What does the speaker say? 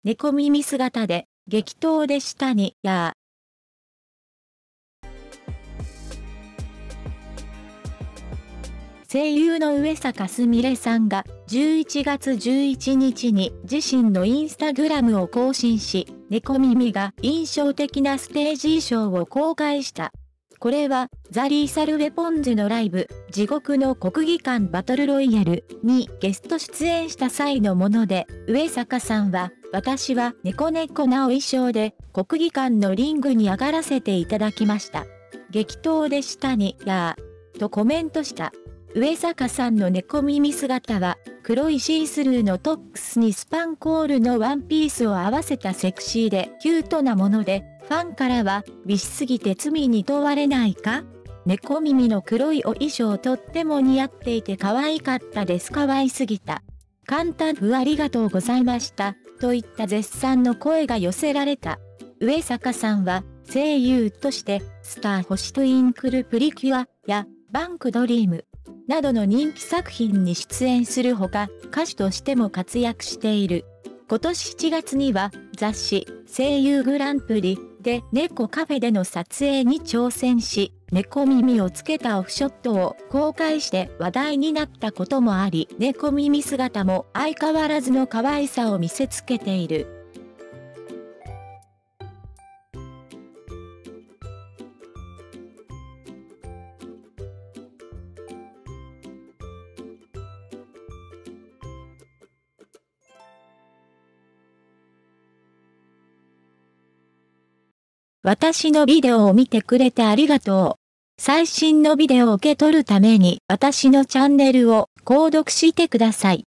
猫耳姿で激闘でしたにやー。声優の上坂すみれさんが11月11日に自身のインスタグラムを更新し、猫耳が印象的なステージ衣装を公開した。これはザ・リーサル・ウェポンズのライブ、地獄の国技館バトルロイヤルにゲスト出演した際のもので、上坂さんは、私は猫なお衣装で国技館のリングに上がらせていただきました。激闘でしたにやー、とコメントした。上坂さんの猫耳姿は、黒いシースルーのトップスにスパンコールのワンピースを合わせたセクシーでキュートなもので、ファンからは、美しすぎて罪に問われないか？猫耳の黒いお衣装とっても似合っていて可愛かったです。可愛すぎた。簡単ふありがとうございました。といった絶賛の声が寄せられた。上坂さんは、声優として、スター星トゥインクルプリキュアや、バンクドリームなどの人気作品に出演するほか、歌手としても活躍している。今年7月には雑誌声優グランプリで猫カフェでの撮影に挑戦し、猫耳をつけたオフショットを公開して話題になったこともあり、猫耳姿も相変わらずの可愛さを見せつけている。私のビデオを見てくれてありがとう。最新のビデオを受け取るために私のチャンネルを購読してください。